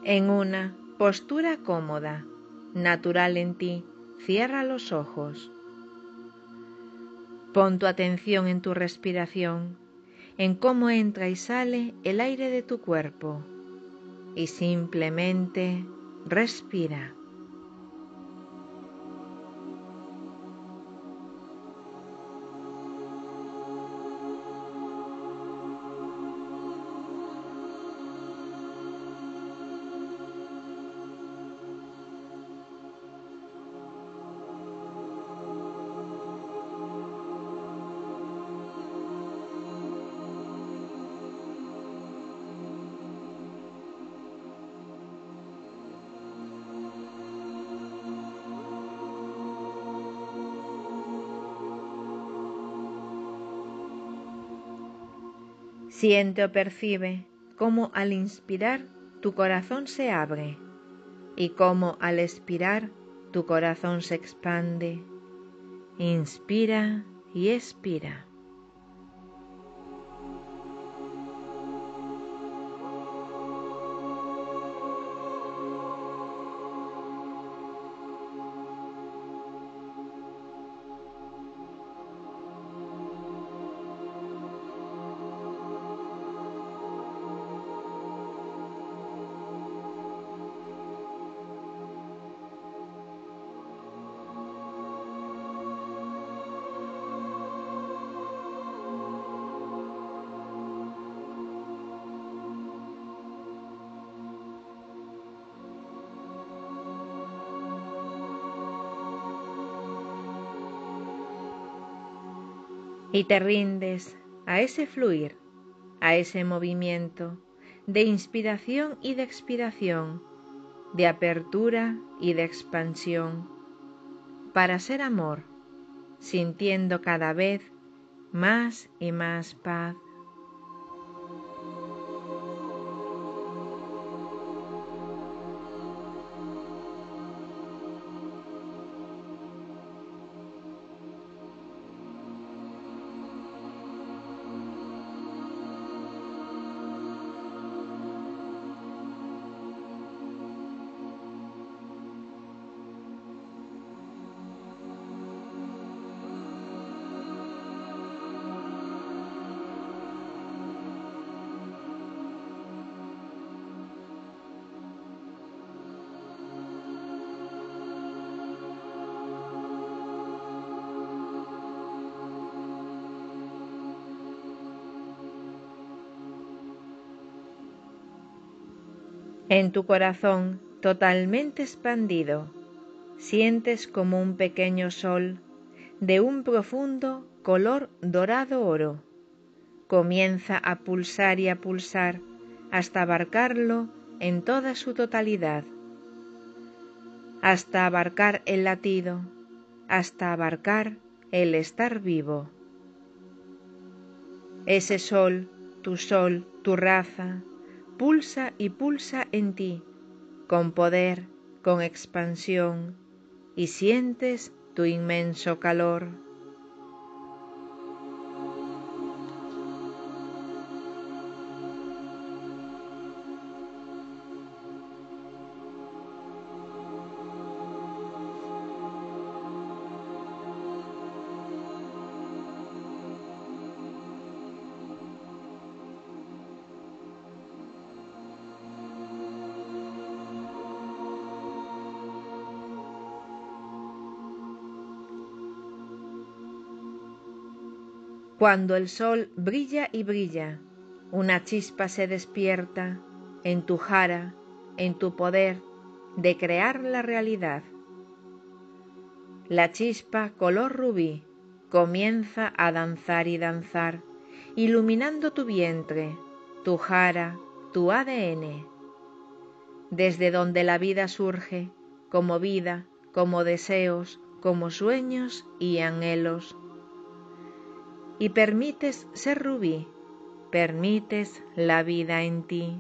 En una postura cómoda, natural en ti, cierra los ojos. Pon tu atención en tu respiración, en cómo entra y sale el aire de tu cuerpo, y simplemente respira. Siente o percibe cómo al inspirar tu corazón se abre y cómo al expirar tu corazón se expande. Inspira y expira. Y te rindes a ese fluir, a ese movimiento de inspiración y de expiración, de apertura y de expansión, para ser amor, sintiendo cada vez más y más paz. En tu corazón totalmente expandido, sientes como un pequeño sol de un profundo color dorado oro. Comienza a pulsar y a pulsar hasta abarcarlo en toda su totalidad, hasta abarcar el latido, hasta abarcar el estar vivo. Ese sol, tu raza, pulsa y pulsa en ti, con poder, con expansión, y sientes tu inmenso calor. Cuando el sol brilla y brilla, una chispa se despierta en tu jara, en tu poder de crear la realidad. La chispa color rubí comienza a danzar y danzar, iluminando tu vientre, tu jara, tu ADN, desde donde la vida surge, como vida, como deseos, como sueños y anhelos. Y permites ser rubí, permites la vida en ti.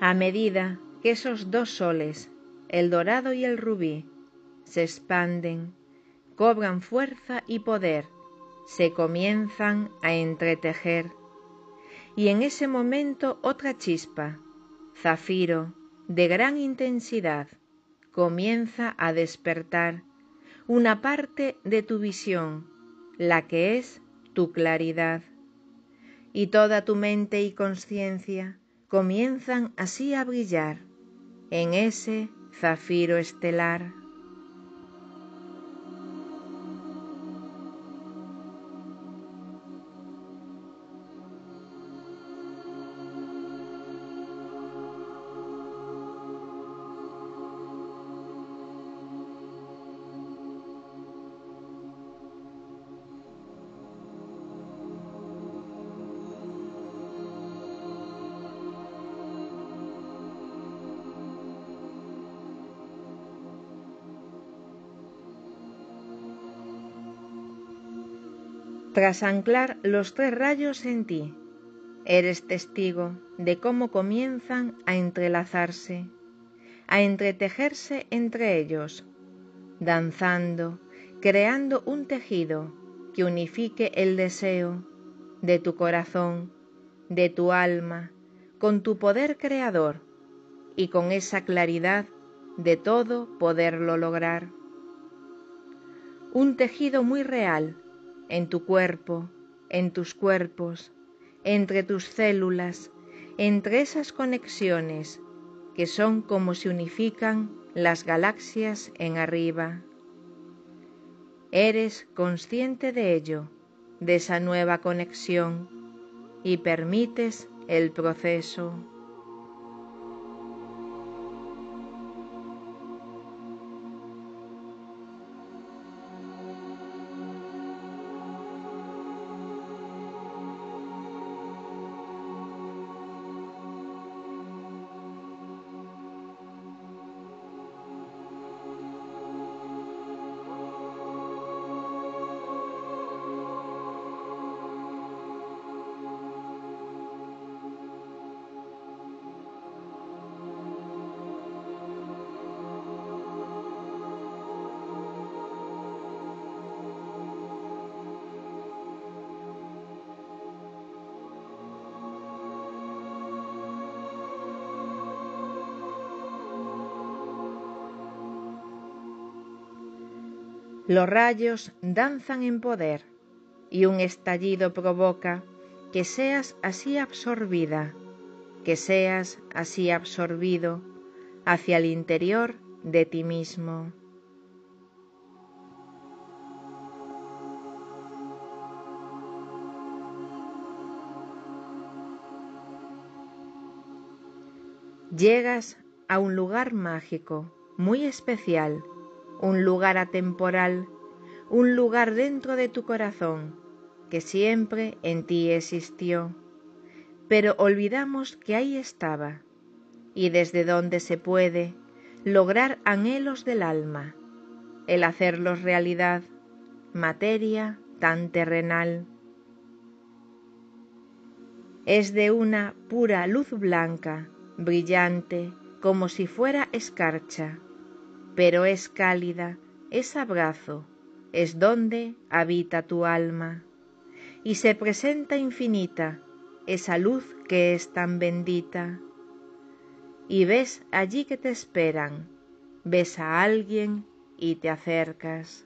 A medida que esos dos soles, el dorado y el rubí, se expanden, cobran fuerza y poder, se comienzan a entretejer, y en ese momento otra chispa, zafiro, de gran intensidad, comienza a despertar una parte de tu visión, la que es tu claridad, y toda tu mente y conciencia comienzan así a brillar en ese zafiro estelar. Tras anclar los tres rayos en ti, eres testigo de cómo comienzan a entrelazarse, a entretejerse entre ellos, danzando, creando un tejido que unifique el deseo de tu corazón, de tu alma, con tu poder creador y con esa claridad de todo poderlo lograr. Un tejido muy real en tu cuerpo, en tus cuerpos, entre tus células, entre esas conexiones que son como se unifican las galaxias en arriba. Eres consciente de ello, de esa nueva conexión, y permites el proceso. Los rayos danzan en poder y un estallido provoca que seas así absorbida, que seas así absorbido hacia el interior de ti mismo. Llegas a un lugar mágico, muy especial, un lugar atemporal, un lugar dentro de tu corazón, que siempre en ti existió, pero olvidamos que ahí estaba, y desde donde se puede lograr anhelos del alma, el hacerlos realidad, materia tan terrenal. Es de una pura luz blanca, brillante, como si fuera escarcha, pero es cálida, es abrazo, es donde habita tu alma, y se presenta infinita esa luz que es tan bendita. Y ves allí que te esperan, ves a alguien y te acercas.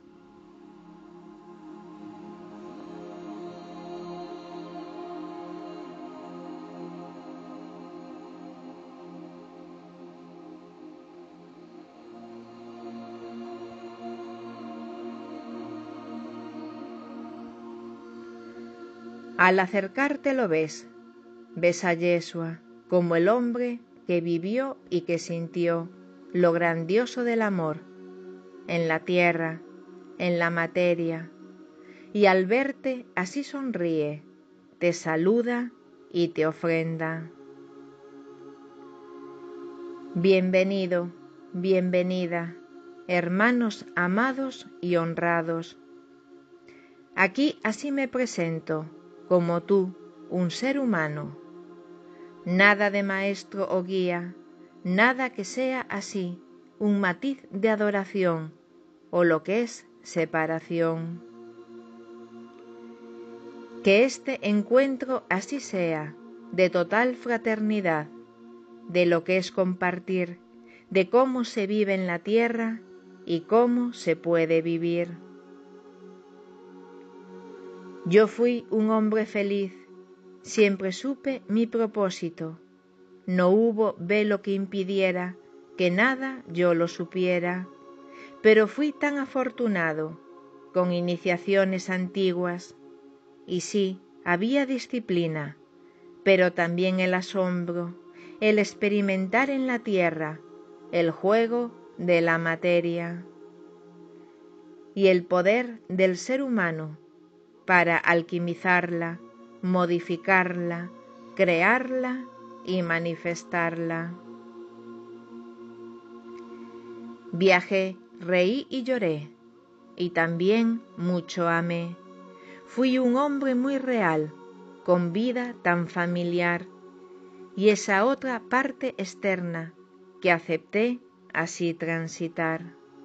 Al acercarte lo ves, ves a Yeshua como el hombre que vivió y que sintió lo grandioso del amor en la tierra, en la materia, y al verte así sonríe, te saluda y te ofrenda. Bienvenido, bienvenida, hermanos amados y honrados. Aquí así me presento, como tú, un ser humano. nada de maestro o guía, nada que sea así, un matiz de adoración, o lo que es separación. Que este encuentro así sea, de total fraternidad, de lo que es compartir, de cómo se vive en la tierra y cómo se puede vivir. Yo fui un hombre feliz, siempre supe mi propósito, no hubo velo que impidiera que nada yo lo supiera, pero fui tan afortunado, con iniciaciones antiguas, y sí, había disciplina, pero también el asombro, el experimentar en la tierra, el juego de la materia y el poder del ser humano para alquimizarla, modificarla, crearla y manifestarla. Viajé, reí y lloré, y también mucho amé. Fui un hombre muy real, con vida tan familiar, y esa otra parte externa que acepté así transitar.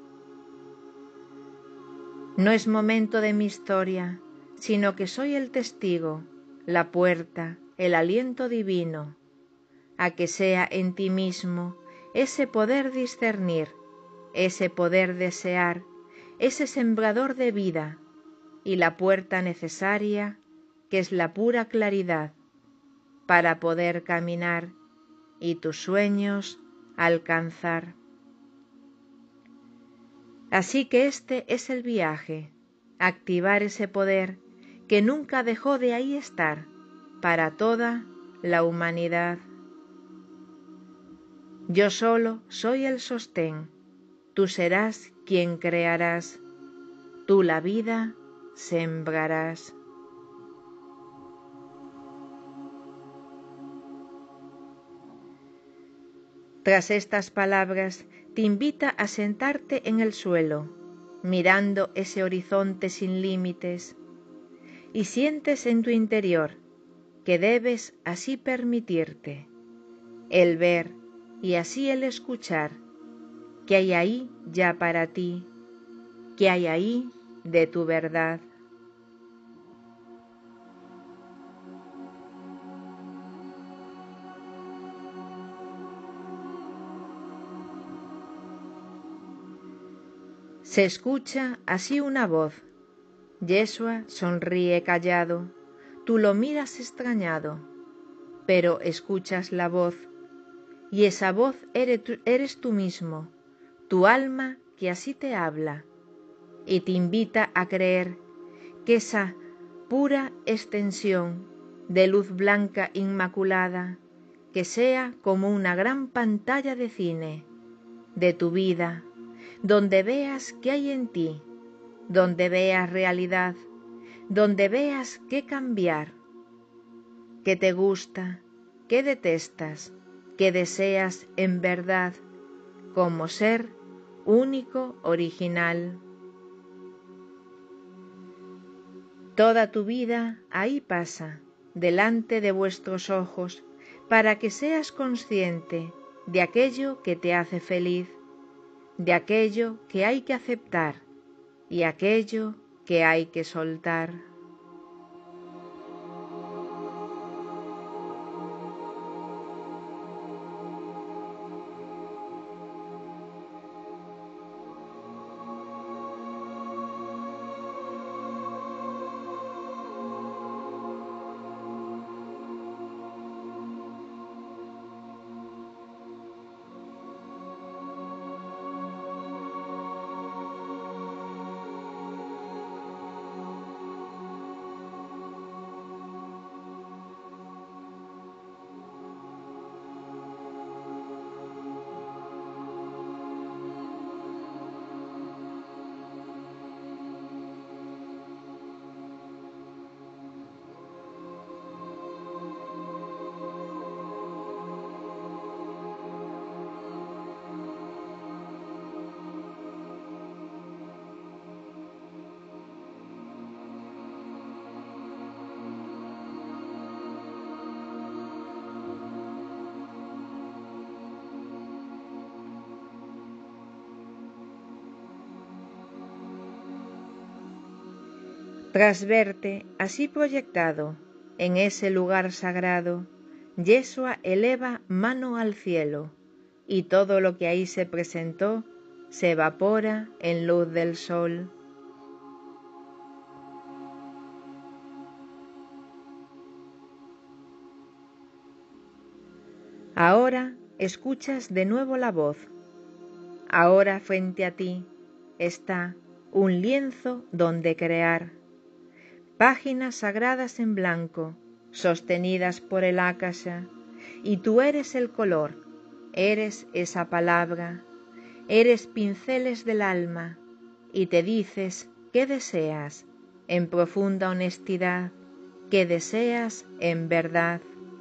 No es momento de mi historia, sino que soy el testigo, la puerta, el aliento divino, a que sea en ti mismo ese poder discernir, ese poder desear, ese sembrador de vida, y la puerta necesaria, que es la pura claridad, para poder caminar y tus sueños alcanzar. Así que este es el viaje, activar ese poder que nunca dejó de ahí estar para toda la humanidad. Yo solo soy el sostén, tú serás quien crearás, tú la vida sembrarás. Tras estas palabras, te invita a sentarte en el suelo, mirando ese horizonte sin límites, y sientes en tu interior que debes así permitirte el ver y así el escuchar que hay ahí ya para ti, que hay ahí de tu verdad. Se escucha así una voz. Yeshua sonríe callado, tú lo miras extrañado, pero escuchas la voz, y esa voz eres tú mismo, tu alma que así te habla, y te invita a creer que esa pura extensión de luz blanca inmaculada, que sea como una gran pantalla de cine de tu vida, donde veas qué hay en ti, donde veas realidad, donde veas qué cambiar, qué te gusta, qué detestas, qué deseas en verdad, como ser único, original. Toda tu vida ahí pasa, delante de vuestros ojos, para que seas consciente de aquello que te hace feliz, de aquello que hay que aceptar y aquello que hay que soltar. Tras verte así proyectado en ese lugar sagrado, Yeshua eleva mano al cielo, y todo lo que ahí se presentó se evapora en luz del sol. Ahora escuchas de nuevo la voz. Ahora frente a ti está un lienzo donde crear. Páginas sagradas en blanco, sostenidas por el Akasha, y tú eres el color, eres esa palabra, eres pinceles del alma, y te dices qué deseas, en profunda honestidad, qué deseas en verdad.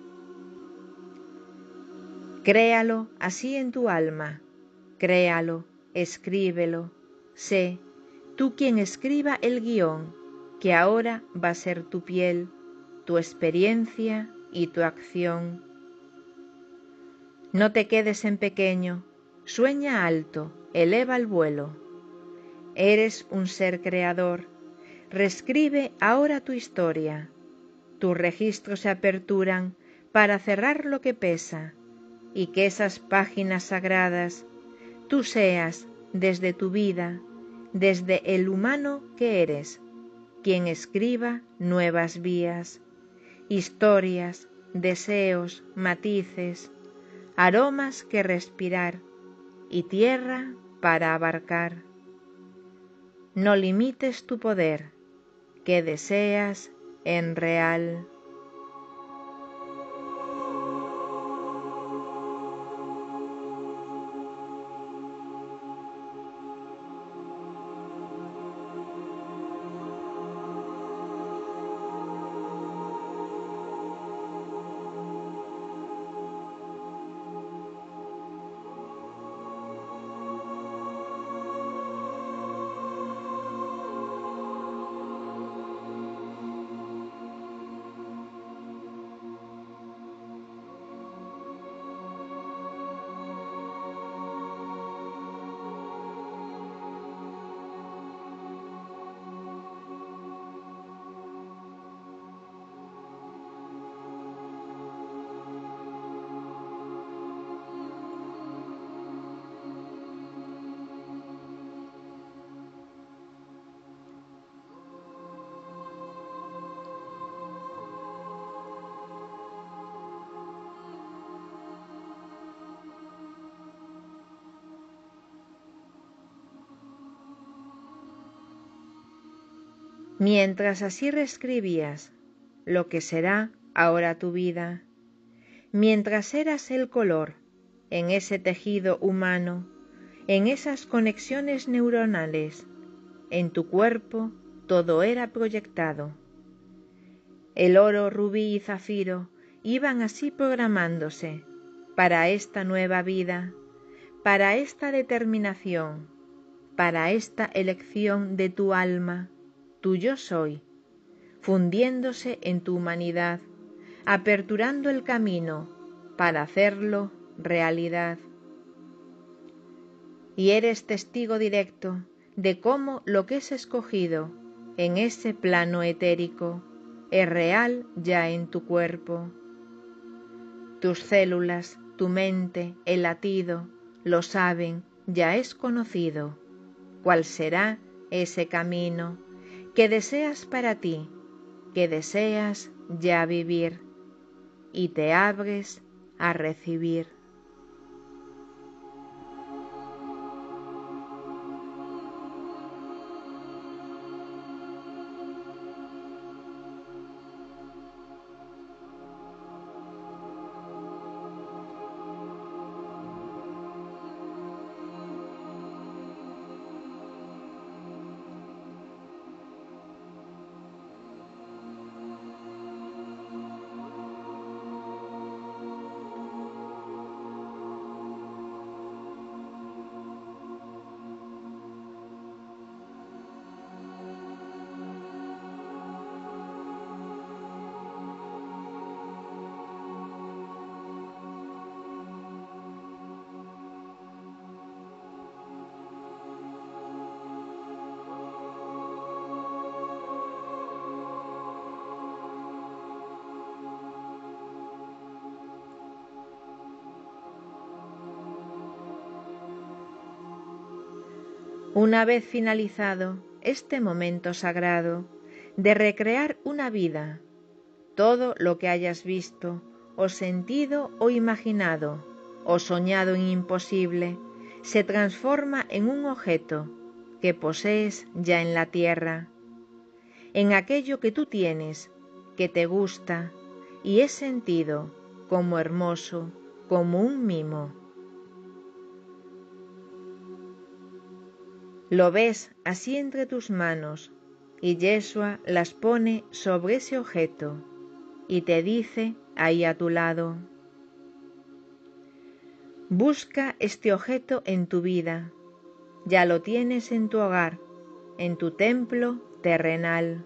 Créalo así en tu alma, créalo, escríbelo, sé, tú quien escriba el guión, que ahora va a ser tu piel, tu experiencia y tu acción. No te quedes en pequeño, sueña alto, eleva el vuelo. Eres un ser creador, reescribe ahora tu historia. Tus registros se aperturan para cerrar lo que pesa, y que esas páginas sagradas tú seas desde tu vida, desde el humano que eres, quien escriba nuevas vías, historias, deseos, matices, aromas que respirar y tierra para abarcar. No limites tu poder, que deseas en real. Mientras así reescribías lo que será ahora tu vida, mientras eras el color en ese tejido humano, en esas conexiones neuronales, en tu cuerpo todo era proyectado. El oro, rubí y zafiro iban así programándose para esta nueva vida, para esta determinación, para esta elección de tu alma, tu yo soy, fundiéndose en tu humanidad, aperturando el camino para hacerlo realidad. Y eres testigo directo de cómo lo que es escogido en ese plano etérico es real ya en tu cuerpo. Tus células, tu mente, el latido, lo saben, ya es conocido. ¿Cuál será ese camino que deseas para ti, que deseas ya vivir, y te abres a recibir? Una vez finalizado este momento sagrado de recrear una vida, todo lo que hayas visto, o sentido, o imaginado, o soñado en imposible, se transforma en un objeto que posees ya en la tierra, en aquello que tú tienes, que te gusta y es sentido como hermoso, como un mimo. Lo ves así entre tus manos, y Yeshua las pone sobre ese objeto, y te dice ahí a tu lado: busca este objeto en tu vida, ya lo tienes en tu hogar, en tu templo terrenal.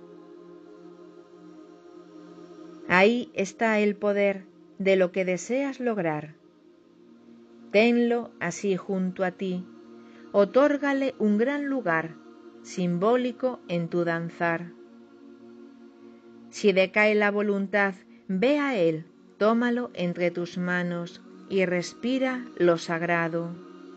Ahí está el poder de lo que deseas lograr. Tenlo así junto a ti, otórgale un gran lugar simbólico en tu danzar. Si decae la voluntad, ve a él, tómalo entre tus manos y respira lo sagrado.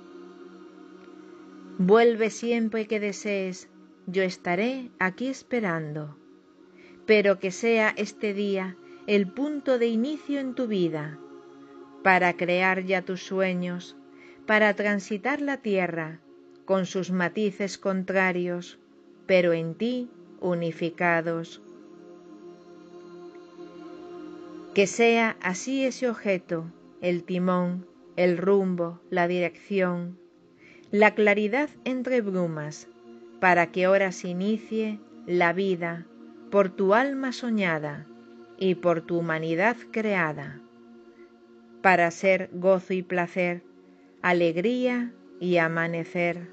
Vuelve siempre que desees, yo estaré aquí esperando, pero que sea este día el punto de inicio en tu vida, para crear ya tus sueños, para transitar la tierra con sus matices contrarios, pero en ti unificados. Que sea así ese objeto, el timón, el rumbo, la dirección, la claridad entre brumas, para que ahora se inicie la vida por tu alma soñada y por tu humanidad creada, para ser gozo y placer, alegría y amanecer.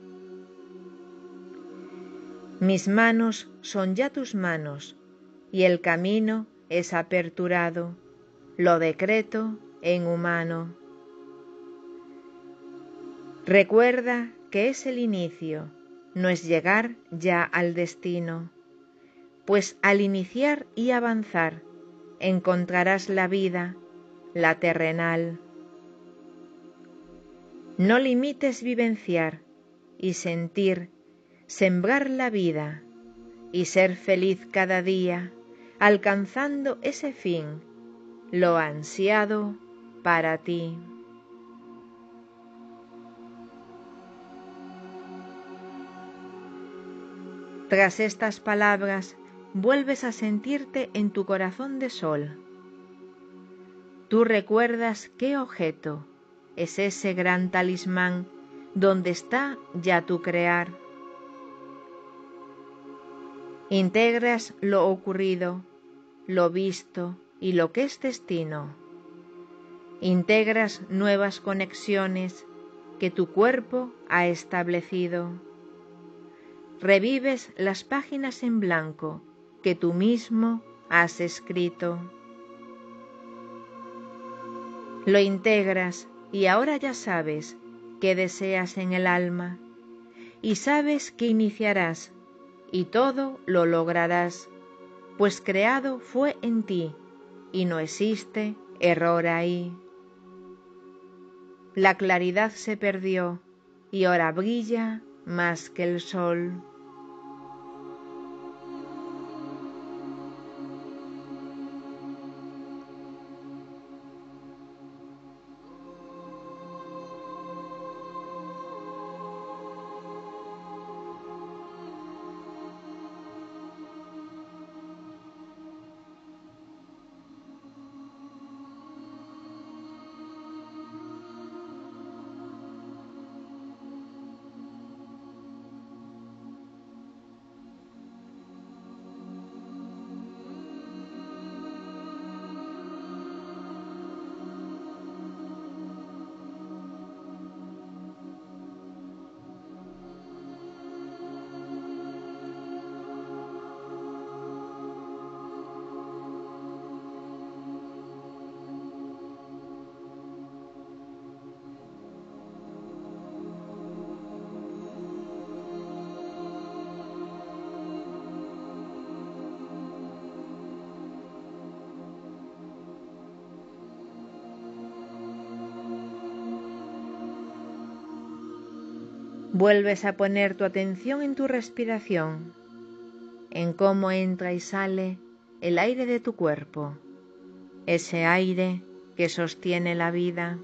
Mis manos son ya tus manos, y el camino es aperturado, lo decreto en humano. Recuerda que es el inicio, no es llegar ya al destino, pues al iniciar y avanzar encontrarás la vida, la terrenal. No limites vivenciar y sentir, sembrar la vida y ser feliz cada día, alcanzando ese fin, lo ansiado para ti. Tras estas palabras, vuelves a sentirte en tu corazón de sol. Tú recuerdas qué objeto es ese gran talismán donde está ya tu crear. Integras lo ocurrido, lo visto y lo que es destino. Integras nuevas conexiones que tu cuerpo ha establecido. Revives las páginas en blanco que tú mismo has escrito. Lo integras y ahora ya sabes qué deseas en el alma y sabes que iniciarás y todo lo lograrás, pues creado fue en ti y no existe error ahí. La claridad se perdió y ahora brilla más que el sol. Vuelves a poner tu atención en tu respiración, en cómo entra y sale el aire de tu cuerpo, ese aire que sostiene la vida.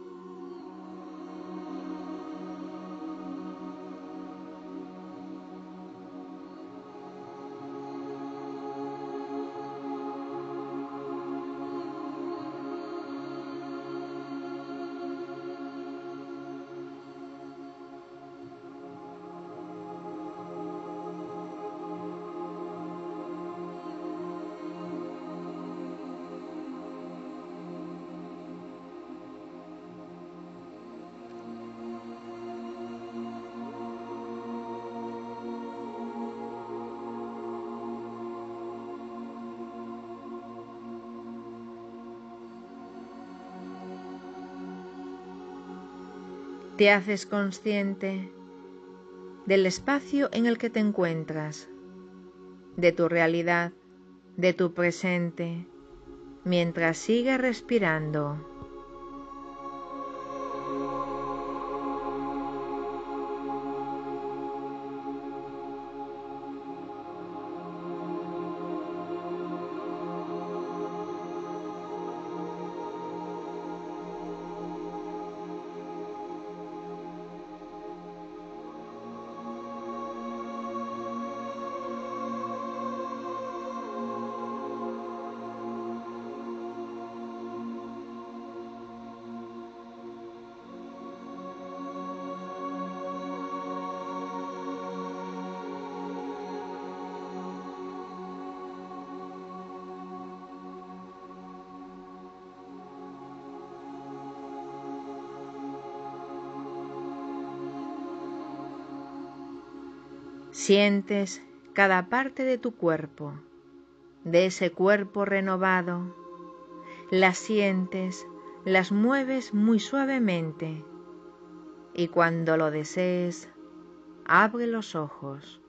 Te haces consciente del espacio en el que te encuentras, de tu realidad, de tu presente, mientras sigues respirando. Sientes cada parte de tu cuerpo, de ese cuerpo renovado. Las sientes, las mueves muy suavemente y cuando lo desees, abre los ojos.